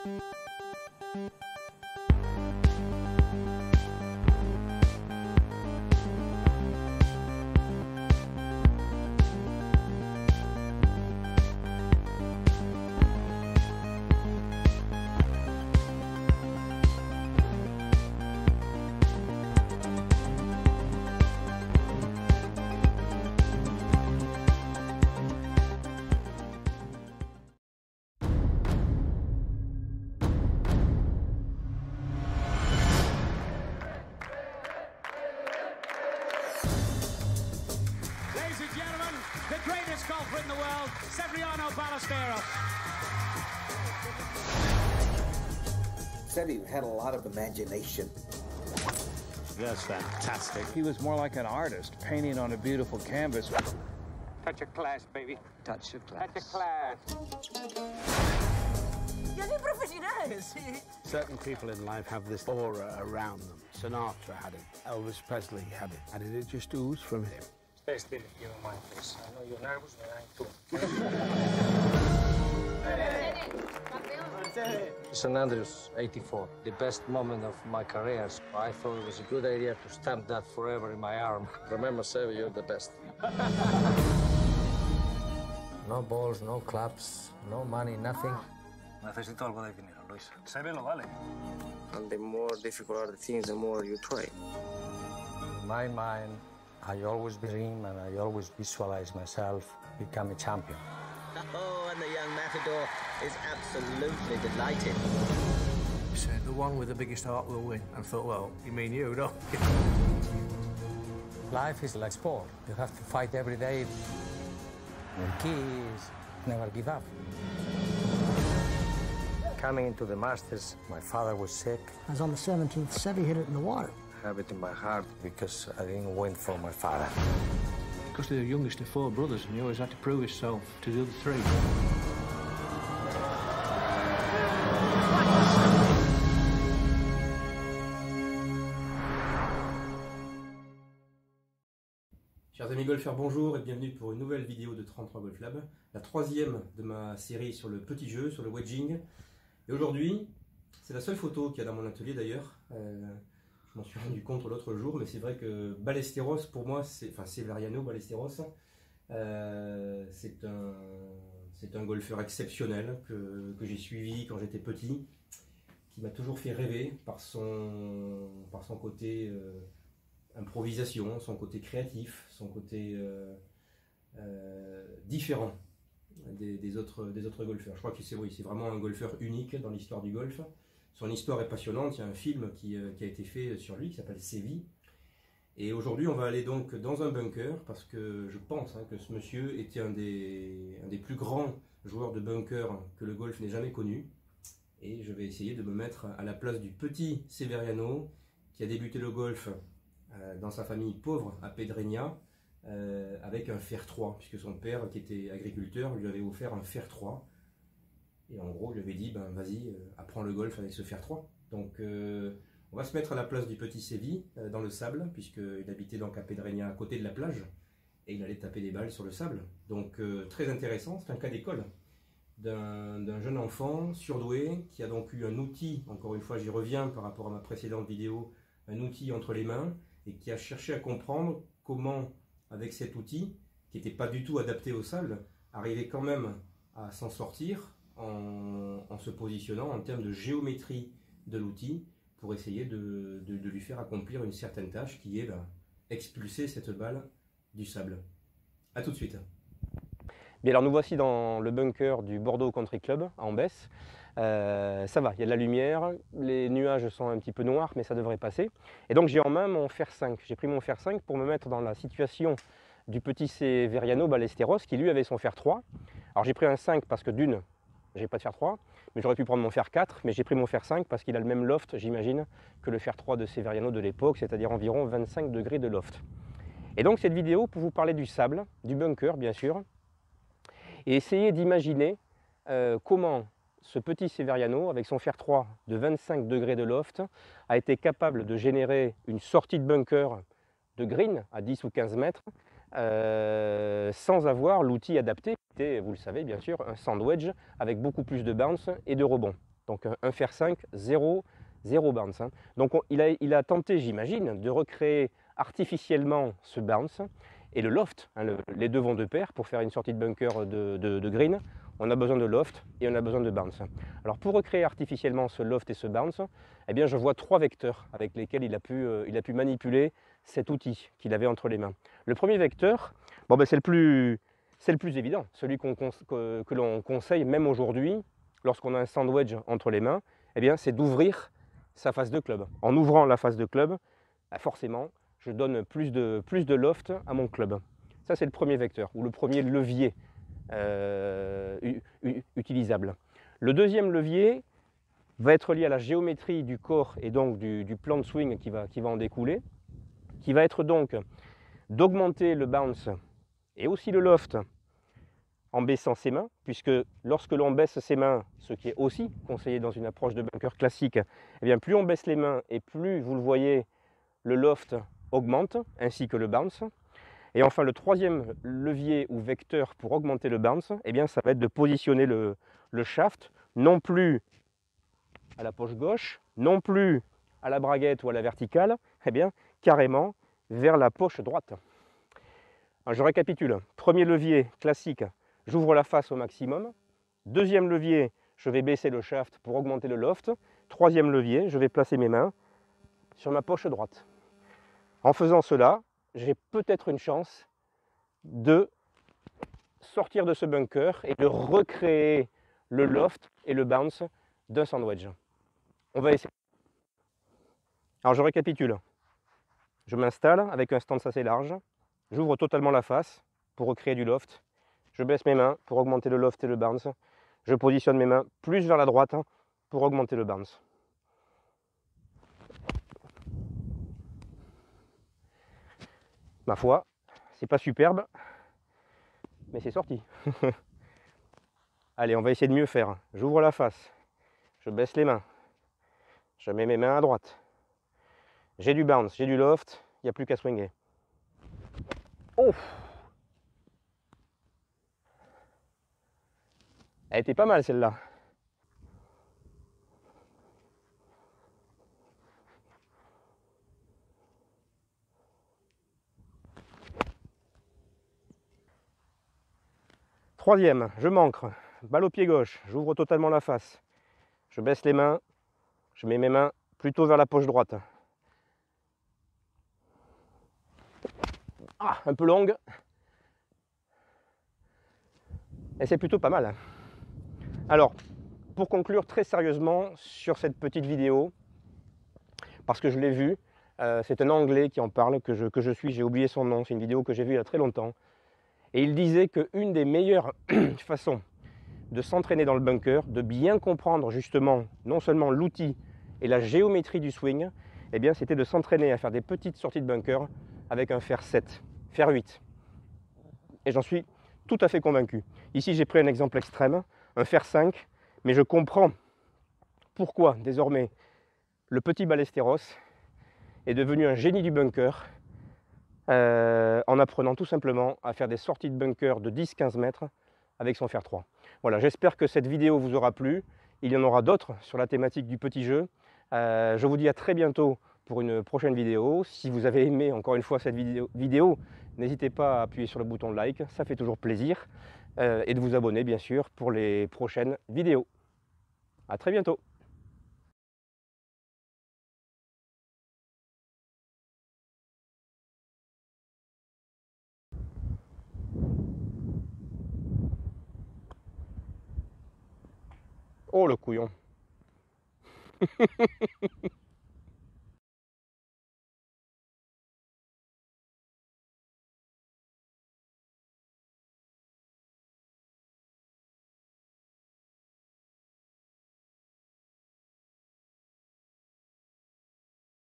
Ladies and gentlemen, the greatest golfer in the world, Severiano Ballesteros. Seve had a lot of imagination. That's fantastic. He was more like an artist, painting on a beautiful canvas. Touch of class, baby. Touch of class. Touch of class. Certain people in life have this aura around them. Sinatra had it. Elvis Presley had it. And it just oozed from him. Stay still if you don't mind, please. I know you're nervous, but I am too. St. Andrews, 84. The best moment of my career. I thought it was a good idea to stamp that forever in my arm. Remember, Seve, you're the best. No balls, no clubs, no money, nothing. Necesito algo de dinero, Luis. Seve lo vale. And the more difficult are the things, the more you try. In my mind, I always dream and I always visualize myself become a champion. Oh, and the young matador is absolutely delighted. He said, the one with the biggest heart will win. I thought, well, you mean you, don't you? Life is like sport. You have to fight every day. The key is never give up. Coming into the Masters, my father was sick. I was on the 17th, Seve hit it in the water. I have it in my heart because I didn't win for my father. Because they're the youngest of four brothers, and you always had to prove yourself to the other three. Chers amis golfeurs, bonjour et bienvenue pour une nouvelle vidéo de 33 Golf Lab, la troisième de ma série sur le petit jeu, sur le wedging. Et aujourd'hui, c'est la seule photo qu'il y a dans mon atelier d'ailleurs. Je m'en suis rendu compte l'autre jour, mais c'est vrai que Ballesteros, pour moi, Severiano Ballesteros, c'est un golfeur exceptionnel que j'ai suivi quand j'étais petit, qui m'a toujours fait rêver par son côté improvisation, son côté créatif, son côté différent des autres golfeurs. Je crois que c'est vraiment un golfeur unique dans l'histoire du golf. Son histoire est passionnante, il y a un film qui a été fait sur lui qui s'appelle Seve. Et aujourd'hui on va aller donc dans un bunker parce que je pense que ce monsieur était un des plus grands joueurs de bunker que le golf n'ait jamais connu. Et je vais essayer de me mettre à la place du petit Severiano qui a débuté le golf dans sa famille pauvre à Pedreña avec un fer 3, puisque son père qui était agriculteur lui avait offert un fer 3. Et en gros, je lui avais dit, ben vas-y, apprends le golf avec ce fer 3. Donc, on va se mettre à la place du petit Seve dans le sable, puisqu'il habitait donc à Pedreña, à côté de la plage, et il allait taper des balles sur le sable. Donc, très intéressant, c'est un cas d'école d'un jeune enfant surdoué, qui a donc eu un outil, encore une fois j'y reviens par rapport à ma précédente vidéo, un outil entre les mains, et qui a cherché à comprendre comment, avec cet outil, qui n'était pas du tout adapté au sable, arriver quand même à s'en sortir, en se positionnant en termes de géométrie de l'outil pour essayer de lui faire accomplir une certaine tâche qui est expulser cette balle du sable. A tout de suite. Bien alors nous voici dans le bunker du Bordeaux Country Club à Ambès. Ça va, il y a de la lumière, les nuages sont un petit peu noirs mais ça devrait passer. Et donc j'ai en main mon fer 5. J'ai pris mon fer 5 pour me mettre dans la situation du petit Severiano Ballesteros qui lui avait son fer 3. Alors j'ai pris un 5 parce que d'une, j'ai pas de fer 3, mais j'aurais pu prendre mon fer 4, mais j'ai pris mon fer 5 parce qu'il a le même loft, j'imagine, que le fer 3 de Severiano de l'époque, c'est-à-dire environ 25 degrés de loft. Et donc cette vidéo pour vous parler du sable, du bunker bien sûr, et essayer d'imaginer comment ce petit Severiano, avec son fer 3 de 25 degrés de loft, a été capable de générer une sortie de bunker de green à 10 ou 15 mètres, sans avoir l'outil adapté, qui était, vous le savez bien sûr, un sand wedge avec beaucoup plus de bounce et de rebond. Donc un fer 5, 0 bounce. Hein. Donc il a tenté, j'imagine, de recréer artificiellement ce bounce et le loft. Hein, les deux vont de pair. Pour faire une sortie de bunker de green, on a besoin de loft et on a besoin de bounce. Alors pour recréer artificiellement ce loft et ce bounce, eh bien je vois 3 vecteurs avec lesquels il a pu manipuler cet outil qu'il avait entre les mains. Le premier vecteur, bon, ben, c'est le plus évident, celui que l'on conseille même aujourd'hui lorsqu'on a un sand wedge entre les mains, eh bien c'est d'ouvrir sa face de club. En ouvrant la face de club, ben, forcément, je donne plus de loft à mon club. Ça c'est le premier vecteur ou le premier levier utilisable. Le deuxième levier va être lié à la géométrie du corps et donc du plan de swing qui va en découler, qui va être donc d'augmenter le bounce et aussi le loft en baissant ses mains, puisque lorsque l'on baisse ses mains, ce qui est aussi conseillé dans une approche de bunker classique, eh bien plus on baisse les mains et plus, vous le voyez, le loft augmente, ainsi que le bounce. Et enfin, le troisième levier ou vecteur pour augmenter le bounce, eh bien, ça va être de positionner le shaft, non plus à la poche gauche, non plus à la braguette ou à la verticale, eh bien, carrément vers la poche droite. Alors, je récapitule. Premier levier classique, j'ouvre la face au maximum. Deuxième levier, je vais baisser le shaft pour augmenter le loft. Troisième levier, je vais placer mes mains sur ma poche droite. En faisant cela, j'ai peut-être une chance de sortir de ce bunker et de recréer le loft et le bounce d'un sand wedge. On va essayer. Alors je récapitule. Je m'installe avec un stance assez large. J'ouvre totalement la face pour recréer du loft. Je baisse mes mains pour augmenter le loft et le bounce. Je positionne mes mains plus vers la droite pour augmenter le bounce. Ma foi, c'est pas superbe, mais c'est sorti. Allez, on va essayer de mieux faire. J'ouvre la face, je baisse les mains, je mets mes mains à droite. J'ai du bounce, j'ai du loft, il n'y a plus qu'à swinger. Oh! Elle était pas mal celle-là. Troisième, je m'ancre, balle au pied gauche, j'ouvre totalement la face. Je baisse les mains, je mets mes mains plutôt vers la poche droite. Ah, un peu longue. Et c'est plutôt pas mal. Alors, pour conclure très sérieusement sur cette petite vidéo, parce que je l'ai vue, c'est un Anglais qui en parle, que je suis, j'ai oublié son nom, c'est une vidéo que j'ai vue il y a très longtemps. Et il disait qu'une des meilleures façons de s'entraîner dans le bunker, de bien comprendre justement non seulement l'outil et la géométrie du swing, eh bien c'était de s'entraîner à faire des petites sorties de bunker avec un fer 7, fer 8. Et j'en suis tout à fait convaincu. Ici j'ai pris un exemple extrême, un fer 5, mais je comprends pourquoi désormais le petit Ballesteros est devenu un génie du bunker en apprenant tout simplement à faire des sorties de bunker de 10-15 mètres avec son fer 3. Voilà, j'espère que cette vidéo vous aura plu. Il y en aura d'autres sur la thématique du petit jeu. Je vous dis à très bientôt pour une prochaine vidéo. Si vous avez aimé encore une fois cette vidéo, n'hésitez pas à appuyer sur le bouton like, ça fait toujours plaisir. Et de vous abonner bien sûr pour les prochaines vidéos. À très bientôt. Oh le couillon.